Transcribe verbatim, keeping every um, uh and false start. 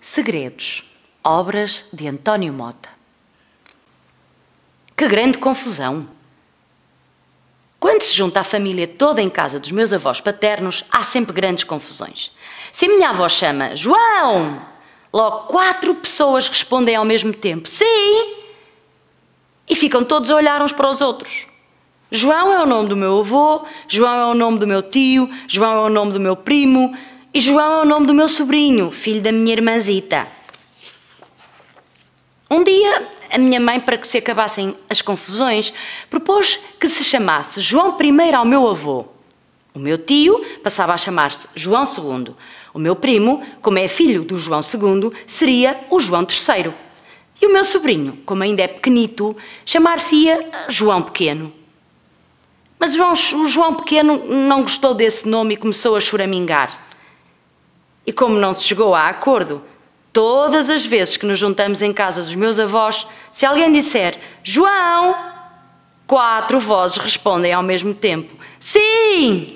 Segredos, obras de António Mota. Que grande confusão! Quando se junta a família toda em casa dos meus avós paternos, há sempre grandes confusões. Se a minha avó chama João, logo quatro pessoas respondem ao mesmo tempo sim, e ficam todos a olhar uns para os outros. João é o nome do meu avô, João é o nome do meu tio, João é o nome do meu primo e João é o nome do meu sobrinho, filho da minha irmãzita. Um dia, a minha mãe, para que se acabassem as confusões, propôs que se chamasse João primeiro ao meu avô. O meu tio passava a chamar-se João segundo. O meu primo, como é filho do João segundo, seria o João terceiro. E o meu sobrinho, como ainda é pequenito, chamar-se-ia João Pequeno. Mas o João Pequeno não gostou desse nome e começou a choramingar. E como não se chegou a acordo, todas as vezes que nos juntamos em casa dos meus avós, se alguém disser João, quatro vozes respondem ao mesmo tempo sim!